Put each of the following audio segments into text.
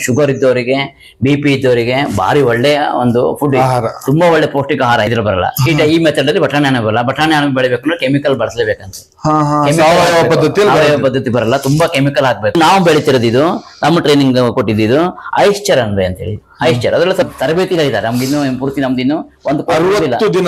Sugar ಇದ್ದವರಿಗೆ, BP ಇದ್ದವರಿಗೆ ಭಾರಿ ಒಳ್ಳೆಯ ಒಂದು ಫುಡ್, ತುಂಬಾ ಒಳ್ಳೆ ಪೌಷ್ಟಿಕ ಆಹಾರ ಇದ್ರ ಬರಲ್ಲ. ಈ ಮೆಥಡ್ ಅಲ್ಲಿ ಬಟಾಣಿ ಹಣ್ಣು ಬರಲ್ಲ. ಬಟಾಣಿ ಹಣ್ಣು ಬೆಳಿಬೇಕಂದ್ರೆ ಕೆಮಿಕಲ್ ಬಳಸಲೇಬೇಕಂತ, ಪದ್ಧತಿ ಬರಲ್ಲ, ತುಂಬಾ ಕೆಮಿಕಲ್ ಹಾಕ್ಬೇಕು. ನಾವು ಬೆಳಿತಿರೋದು ಇದು, ನಮ್ಮ ಟ್ರೈನಿಂಗ್ ಕೊಟ್ಟಿದ್ದು ಐಶ್ಚರ್ ಅನ್ವೆ ಅಂತ ಹೇಳಿ. ಐಶ್ಚರ್ ಅದರಲ್ಲಿ ಸ್ವಲ್ಪ ತರಬೇತಿಗಳಿದ್ದಾರೆ ನಮ್ಗೆ. ಇನ್ನು ಪೂರ್ತಿ ನಮ್ದು ಇನ್ನು ಒಂದು 55 ದಿನ,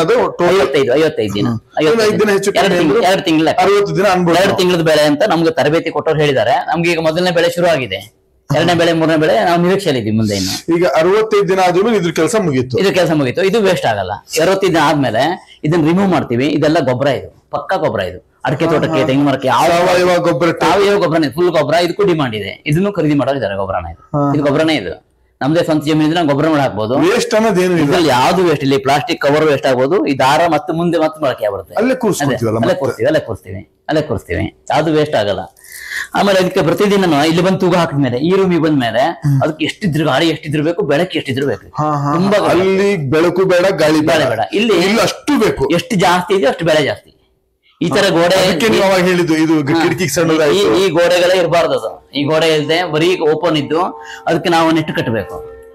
2 ತಿಂಗಳದ ಬೆಳೆ ಅಂತ ನಮ್ಗೆ ತರಬೇತಿ ಕೊಟ್ಟವ್ರು ಹೇಳಿದ್ದಾರೆ. ನಮ್ಗೆ ಈಗ ಮೊದಲನೇ ಬೆಳೆ ಶುರು ಆಗಿದೆ, 2ನೇ ಬೆಳೆ 3ನೇ ಬೆಳೆ ನಾವು ನಿರೀಕ್ಷೆಯಲ್ಲಿ ಇದ್ದೀವಿ. ಮುಂದೆ ಇನ್ನು ಈಗ 65 ದಿನ ಆದ್ಮೇಲೆ ಇದ್ರ ಕೆಲಸ ಮುಗೀತು. ಇದು ವೇಸ್ಟ್ ಆಗಲ್ಲ. 65 ದಿನ ಆದ್ಮೇಲೆ ಇದನ್ನ ರಿಮೂವ್ ಮಾಡ್ತೀವಿ. ಇದೆಲ್ಲ ಗೊಬ್ಬರ, ಇದು ಪಕ್ಕಾ ಗೊಬ್ಬರ. ಇದು ಅಡಿಕೆ ತೋಟಕ್ಕೆ, ತೆಂಗಿನ ಮರಕ್ಕೆ ಸಾವಯವ ಗೊಬ್ಬರನೇ, ಫುಲ್ ಗೊಬ್ಬರ. ಇದಕ್ಕೂ ಡಿಮಾಂಡ್ ಇದೆ. ಇದನ್ನು ಖರೀದಿ ಮಾಡೋರಿದ್ದಾರೆ ಗೊಬ್ಬರನ. ಇದು ಗೊಬ್ಬರನೇ. ಇದು ನಮ್ದೇ ಸ್ವಂತ ಜಮೀನಿದ್ರೆ ನಾವು ಗೊಬ್ಬರ ಮಾಡಿ ಹಾಕ್ಬೋದು. ಇದ್ರಲ್ಲಿ ಯಾವ್ದು ವೇಸ್ಟ್ ಇಲ್ಲ. ಪ್ಲಾಸ್ಟಿಕ್ ಕವರ್ ವೇಸ್ಟ್ ಆಗ್ಬೋದು. ಈ ದಾರ ಮತ್ತೆ ಮುಂದೆ ಮತ್ತೆ ಬಳಕೆ ಬರುತ್ತೆ. ಅಲ್ಲೇ ಕೂರಿಸ್ತೀವಿ. ಯಾವ್ದು ವೇಸ್ಟ್ ಆಗಲ್ಲ. ಆಮೇಲೆ ಅದಕ್ಕೆ ಪ್ರತಿದಿನ ಇಲ್ಲಿ ಬಂದು ತೂಗ ಹಾಕಿದ್ಮೇಲೆ, ಈ ರೂಮಿಗೆ ಬಂದ ಮೇಲೆ ಅದಕ್ಕೆ ಎಷ್ಟಿದ್ರು ಗಾಳಿ ಎಷ್ಟಿದ್ರು ಬೇಕು, ಬೆಳಕು ಎಷ್ಟಿದ್ರು ಬೇಕು. ತುಂಬಾ ಅಲ್ಲಿ ಬೆಳಕು ಬೇಡ, ಗಾಳಿ ಬೇಡ. ಇಲ್ಲಿ ಅಷ್ಟು ಬೇಕು. ಎಷ್ಟು ಜಾಸ್ತಿ ಇದೆಯೋ ಅಷ್ಟು ಬೆಳೆ ಜಾಸ್ತಿ. ಈ ತರ ಗೋಡೆ ಹೇಳಿದ್ದು ಇದು ಈ ಗೋಡೆಗಳೇ ಇರಬಾರ್ದು. ಅದು ಈ ಗೋಡೆ ಇಲ್ಲದೆ ಬರೀ ಓಪನ್ ಇದ್ದು ಅದಕ್ಕೆ ನಾವು ನೆಟ್ ಕಟ್ಟಬೇಕು.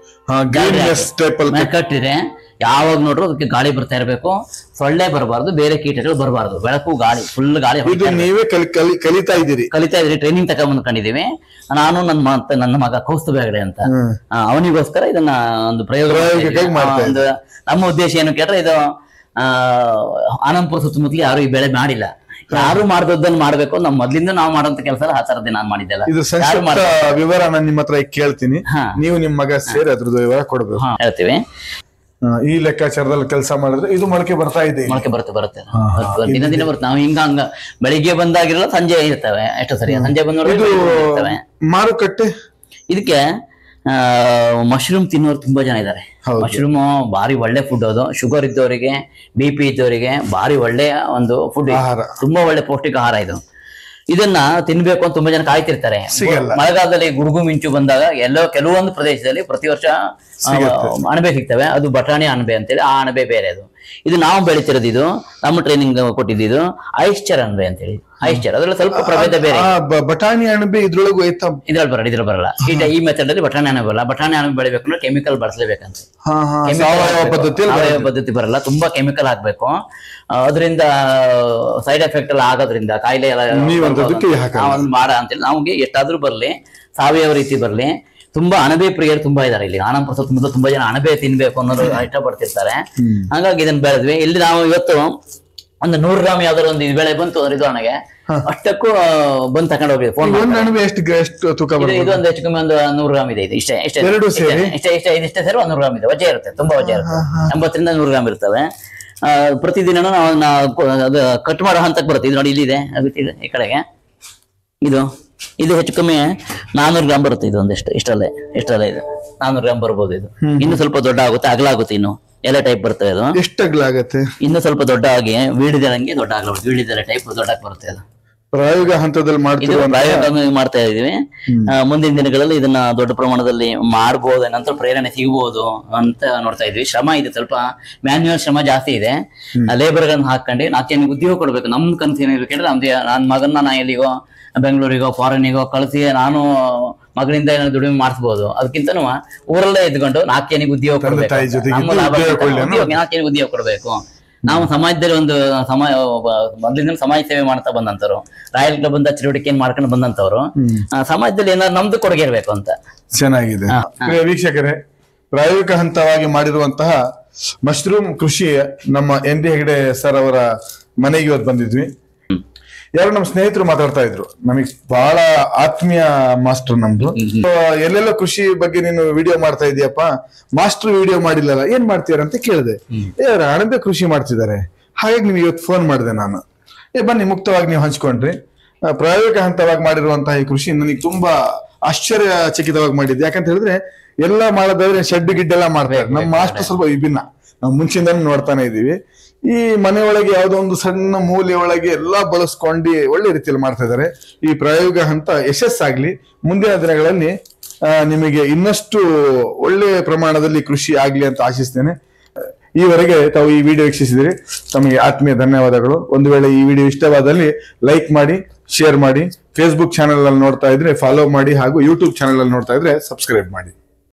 ಕಟ್ಟಿದ್ರೆ ಯಾವಾಗ ನೋಡ್ರು ಅದಕ್ಕೆ ಗಾಳಿ ಬರ್ತಾ ಇರಬೇಕು. ಸೊಳ್ಳೆ ಬರಬಾರ್ದು, ಬೇರೆ ಕೀಟಗಳು ಬರಬಾರ್ದು. ಬೆಳಕು, ಗಾಳಿ, ಫುಲ್ ಗಾಳಿ. ನೀವೇ ಕಲಿತಾ ಇದ್ದೀರಿ? ಟ್ರೈನಿಂಗ್ ತಗೊಂಡ್ಕೊಂಡಿದೀವಿ. ನಾನು ನನ್ನ ಮಗ ಕೌಸ್ತುಭ ಹೆಗಡೆ ಅಂತ, ಅವನಿಗೋಸ್ಕರ ಇದನ್ನ ಒಂದು ಪ್ರಯೋಗ. ನಮ್ಮ ಉದ್ದೇಶ ಏನು ಕೇಳಿದ್ರೆ, ಇದು ಆನಂದಪುರ ಸುತ್ತಮುತ್ತಲು ಯಾರು ಈ ಬೆಳೆ ಮಾಡಿಲ್ಲ. ಯಾರು ಮಾಡ್ದದ್ದನ್ನು ಮಾಡ್ಬೇಕು. ನಮ್ಮ ಮೊದ್ಲಿಂದ ನಾವು ಮಾಡೋಂತ ಕೆಲಸ ಆ ತರದ್ದು ನಾನು ಮಾಡಿದ್ದೆಲ್ಲ. ವಿವರ ನಾನು ನಿಮ್ಮ ಹತ್ರ ಕೇಳ್ತೀನಿ, ನೀವು ನಿಮ್ಮ ಮಗ ಸೇರಿ ಅದ್ರದ್ದು ವಿವರ ಕೊಡ್ಬೇಕು. ಹೇಳ್ತೀವಿ. ಈ ಲೆಕ್ಕಾಚಾರದಲ್ಲಿ ಕೆಲಸ ಮಾಡಿದ್ರೆ ಇದು ಮೊಳಕೆ ಬರ್ತಾ ಇದೆ. ಮೊಳಕೆ ಬರುತ್ತೆ. ದಿನ ಬರುತ್ತೆ. ನಾವು ಹಿಂಗ ಬೆಳಿಗ್ಗೆ ಬಂದಾಗಿರಲ್ಲ, ಸಂಜೆ ಇರ್ತವೆ. ಎಷ್ಟು ಸರಿ ಸಂಜೆ ಬಂದ ಮಾರುಕಟ್ಟೆ. ಇದಕ್ಕೆ ಮಶ್ರೂಮ್ ತಿನ್ನೋರು ತುಂಬಾ ಜನ ಇದ್ದಾರೆ. ಮಶ್ರೂಮ್ ಭಾರಿ ಒಳ್ಳೆ ಫುಡ್. ಅದು ಶುಗರ್ ಇದ್ದವರಿಗೆ, BP ಇದ್ದವರಿಗೆ ಭಾರಿ ಒಳ್ಳೆಯ ಒಂದು ಫುಡ್, ತುಂಬಾ ಒಳ್ಳೆ ಪೌಷ್ಟಿಕ ಆಹಾರ ಇದು. ಇದನ್ನ ತಿನ್ಬೇಕು ಅಂತ ತುಂಬಾ ಜನ ಕಾಯ್ತಿರ್ತಾರೆ. ಮಳೆಗಾಲದಲ್ಲಿ ಗುಡುಗು ಮಿಂಚು ಬಂದಾಗ ಕೆಲವೊಂದು ಪ್ರದೇಶದಲ್ಲಿ ಪ್ರತಿ ವರ್ಷ ಅಣಬೆ ಸಿಗ್ತವೆ. ಅದು ಬಟಾಣಿ ಅಣಬೆ ಅಂತೇಳಿ. ಆ ಅಣಬೆ ಬೇರೆ. ಅದು ಇದು ನಾವು ಬೆಳಿತಿರೋದು, ಇದು ನಮ್ಮ ಟ್ರೈನಿಂಗ್ ಕೊಟ್ಟಿದ್ದು ಐಶ್ಚರ್ ಅಣಬೆ ಅಂತೇಳಿ. ಐಶ್ಚರ್ ಅದ್ರಲ್ಲಿ ಸ್ವಲ್ಪ ಪ್ರಭೇದ ಬೇರೆ. ಬಟಾಣಿ ಅಣಬೆ ಇದ್ರೊಳಗೂ ಇದ್ರಲ್ಲಿ ಬರಲ್ಲ. ಈ ಮೆಥಡ್ ಅಲ್ಲಿ ಬಟಾಣಿ ಅಣಬೆ ಬರಲ್ಲ. ಬಟಾಣಿ ಅಣಬೆ ಬೆಳಿಬೇಕಂದ್ರೆ ಕೆಮಿಕಲ್ ಬಳಸಲೇಬೇಕಂತ. ಪದ್ಧತಿ ಬರಲ್ಲ. ತುಂಬಾ ಕೆಮಿಕಲ್ ಹಾಕ್ಬೇಕು. ಅದರಿಂದ ಸೈಡ್ ಎಫೆಕ್ಟ್ ಎಲ್ಲ ಆಗೋದ್ರಿಂದ ಕಾಯಿಲೆ ಎಲ್ಲ ಮಾಡ ಅಂತೇಳಿ ನಮ್ಗೆ ಎಷ್ಟಾದ್ರೂ ಬರ್ಲಿ, ಸಾವಯವ ರೀತಿ ಬರ್ಲಿ. ತುಂಬಾ ಅಣಬೆ ಪ್ರಿಯರು ತುಂಬಾ ಇದಾರೆ ಇಲ್ಲಿ. ಆನಂದಪುರ ಸುತ್ತಮುತ್ತ ತುಂಬಾ ಜನ ಅಣಬೆ ತಿನ್ಬೇಕು ಅನ್ನೋದು ಇಷ್ಟಪಡ್ತಿರ್ತಾರೆ. ಹಾಗಾಗಿ ಇದನ್ನ ಬೆಳೆದ್ವಿ. ಇಲ್ಲಿ ನಾವು ಇವತ್ತು ಒಂದು 100 ಗ್ರಾಮ್ ಯಾವ್ದಾದ್ರು ಒಂದು ಬೆಳೆ ಬಂತು ಅಂದ್ರೆ ಇದು ನನಗೆ ಅಷ್ಟಕ್ಕೂ ಬಂದು ತಗೊಂಡು ಹೋಗಿ ಫೋನ್. ಇದೊಂದು ಹೆಚ್ಚು ಕಮ್ಮಿ ಒಂದು 100 ಗ್ರಾಮ್ ಇದೆ. ಇದು ಇಷ್ಟೇ ಇದಿಷ್ಟೇ ಸೇರಿ 100 ಗ್ರಾಮ್ ಇದೆ. ವಜೆ ಇರುತ್ತೆ, ತುಂಬಾ ವಜೆ ಇರುತ್ತೆ. 80 ರಿಂದ 100 ಗ್ರಾಮ್ ಇರ್ತವೆ. ಪ್ರತಿದಿನ ಅದು ಕಟ್ ಮಾಡೋ ಹಂತಕ್ಕೆ ಬರುತ್ತೆ. ಇದು ನೋಡಿ, ಇಲ್ಲಿದೆ ಈ ಕಡೆಗೆ. ಇದು ಹೆಚ್ಚು ಕಮ್ಮಿ 400 ಗ್ರಾಮ್ ಬರುತ್ತೆ. ಇದು ಒಂದಿಷ್ಟು ಇಷ್ಟಲ್ಲೇ ಇದು 400 ಗ್ರಾಮ್ ಬರ್ಬೋದು. ಇದು ಇನ್ನು ಸ್ವಲ್ಪ ದೊಡ್ಡ ಆಗುತ್ತೆ, ಅಗಲ ಆಗುತ್ತೆ. ಇನ್ನು ಎಲೆ ಟೈಪ್ ಬರ್ತದೆ. ಅದು ಎಷ್ಟು ಅಗಲ ಆಗುತ್ತೆ? ಇನ್ನು ಸ್ವಲ್ಪ ದೊಡ್ಡ ಆಗಿ ವೀಡಿದೆಲಂಗೆ ದೊಡ್ಡ ಆಗಲ್ಲ. ವೀಡಿದೆಲೆ ಟೈಪ್ ದೊಡ್ಡಕ್ಕೆ ಬರುತ್ತೆ. ಅದು ಪ್ರಾಯೋಗಿಕ ಹಂತದಲ್ಲಿ ಮಾಡ್ತಾ ಇದೀವಿ. ಮುಂದಿನ ದಿನಗಳಲ್ಲಿ ಇದನ್ನ ದೊಡ್ಡ ಪ್ರಮಾಣದಲ್ಲಿ ಮಾಡಬಹುದು, ನಂತರ ಪ್ರೇರಣೆ ಸಿಗಬಹುದು ಅಂತ ನೋಡ್ತಾ ಇದ್ವಿ. ಶ್ರಮ ಇದೆ, ಸ್ವಲ್ಪ ಮ್ಯಾನ್ಯುವಲ್ ಶ್ರಮ ಜಾಸ್ತಿ ಇದೆ. ಲೇಬರ್ ಗಳನ್ನ ಹಾಕೊಂಡು 4 ಜನಕ್ಕೆ ಉದ್ಯೋಗ ಕೊಡ್ಬೇಕು. ನಮ್ ಕನಸಿನ ಕೇಳಿದ್ರೆ ನನ್ನ ಮಗನ್ನ ನಾ ಎಲ್ಲಿಗೋ ಬೆಂಗಳೂರಿಗೋ ಫಾರಿನಿಗೋ ಕಳಿಸಿ ನಾನು ಮಗಳಿಂದ ಏನಾದ್ರು ದುಡಿಮೆ ಮಾಡಿಸಬಹುದು. ಅದಕ್ಕಿಂತ ಊರಲ್ಲೇ ಇದ್ಕೊಂಡು 4 ಜನಕ್ಕೆ ಉದ್ಯೋಗ ಕೊಡ್ಬೇಕು. ನಮ್ಮ ಲಾಭ 4 ಜನಕ್ಕೆ ಉದ್ಯೋಗ ಕೊಡ್ಬೇಕು. ನಾವು ಸಮಾಜದಲ್ಲಿ ಒಂದು ಮೊದಲಿಂದ ಸಮಾಜ ಸೇವೆ ಮಾಡ್ತಾ ಬಂದಂತವ್ರು, ರಾಯಲ್ ಕ್ಲಬ್ ಅಂತ ಚಟುವಟಿಕೆಯನ್ನು ಮಾಡ್ಕೊಂಡು ಬಂದಂತವ್ರು, ಸಮಾಜದಲ್ಲಿ ಏನಾದ್ರು ನಮ್ದು ಕೊಡುಗೆ ಇರ್ಬೇಕು ಅಂತ. ಚೆನ್ನಾಗಿದೆ. ವೀಕ್ಷಕರೇ, ಪ್ರಾಯೋಗಿಕ ಹಂತವಾಗಿ ಮಾಡಿರುವಂತಹ ಮಶ್ರೂಮ್ ಕೃಷಿ ನಮ್ಮ ND ಹೆಗಡೆ ಸರ್ ಅವರ ಮನೆಗೆ ಇವತ್ತು ಬಂದಿದ್ವಿ. ಯಾರು ನಮ್ಮ ಸ್ನೇಹಿತರು ಮಾತಾಡ್ತಾ ಇದ್ರು. ನಮಗ್ ಬಹಳ ಆತ್ಮೀಯ ಮಾಸ್ಟರ್ ನಮ್ದು. ಎಲ್ಲೆಲ್ಲ ಕೃಷಿ ಬಗ್ಗೆ ನೀನು ವಿಡಿಯೋ ಮಾಡ್ತಾ ಇದೀಯಪ್ಪ, ಮಾಸ್ಟರ್ ವಿಡಿಯೋ ಮಾಡಿಲ್ಲಲ್ಲ, ಏನ್ ಮಾಡ್ತೀರ ಅಂತ ಕೇಳಿದೆ. ಅಣಬೆ ಕೃಷಿ ಮಾಡ್ತಿದ್ದಾರೆ, ಹಾಗಾಗಿ ನಿಮ್ಗೆ ಇವತ್ತು ಫೋನ್ ಮಾಡಿದೆ ನಾನು. ಬನ್ನಿ ಮುಕ್ತವಾಗಿ ನೀವು ಹಂಚ್ಕೊಂಡ್ರಿ. ಪ್ರಾಯೋಗಿಕ ಹಂತವಾಗಿ ಮಾಡಿರುವಂತಹ ಈ ಕೃಷಿ ನನಗೆ ತುಂಬಾ ಆಶ್ಚರ್ಯಚಕಿತವಾಗಿ ಮಾಡಿದ್ದೆ. ಯಾಕಂತ ಹೇಳಿದ್ರೆ ಎಲ್ಲ ಮಾಡೋದಾದ್ರೆ ಶೆಡ್ ಗಿಡ್ಡೆಲ್ಲ ಮಾಡ್ತಾರೆ. ನಮ್ಮ ಮಾಸ್ಟರ್ ಸ್ವಲ್ಪ ವಿಭಿನ್ನ, ನಾವು ಮುಂಚಿಂದ ನೋಡ್ತಾನೆ ಇದೀವಿ. ಈ ಮನೆಯೊಳಗೆ ಯಾವುದೋ ಒಂದು ಸಣ್ಣ ಮೂಲೆಯೊಳಗೆ ಎಲ್ಲಾ ಬಳಸ್ಕೊಂಡು ಒಳ್ಳೆ ರೀತಿಯಲ್ಲಿ ಮಾಡ್ತಾ ಇದ್ದಾರೆ. ಈ ಪ್ರಾಯೋಗಿಕ ಹಂತ ಯಶಸ್ಸಾಗ್ಲಿ. ಮುಂದಿನ ದಿನಗಳಲ್ಲಿ ನಿಮಗೆ ಇನ್ನಷ್ಟು ಒಳ್ಳೆ ಪ್ರಮಾಣದಲ್ಲಿ ಕೃಷಿ ಆಗ್ಲಿ ಅಂತ ಆಶಿಸ್ತೇನೆ. ಈವರೆಗೆ ತಾವು ಈ ವಿಡಿಯೋ ವೀಕ್ಷಿಸಿದಿರಿ, ತಮಗೆ ಆತ್ಮೀಯ ಧನ್ಯವಾದಗಳು. ಒಂದು ವೇಳೆ ಈ ವಿಡಿಯೋ ಇಷ್ಟವಾದಲ್ಲಿ ಲೈಕ್ ಮಾಡಿ, ಶೇರ್ ಮಾಡಿ. ಫೇಸ್ಬುಕ್ ಚಾನೆಲ್ ಅಲ್ಲಿ ನೋಡ್ತಾ ಇದ್ರೆ ಫಾಲೋ ಮಾಡಿ ಹಾಗೂ ಯೂಟ್ಯೂಬ್ ಚಾನೆಲ್ ಅಲ್ಲಿ ನೋಡ್ತಾ ಇದ್ರೆ ಸಬ್ಸ್ಕ್ರೈಬ್ ಮಾಡಿ.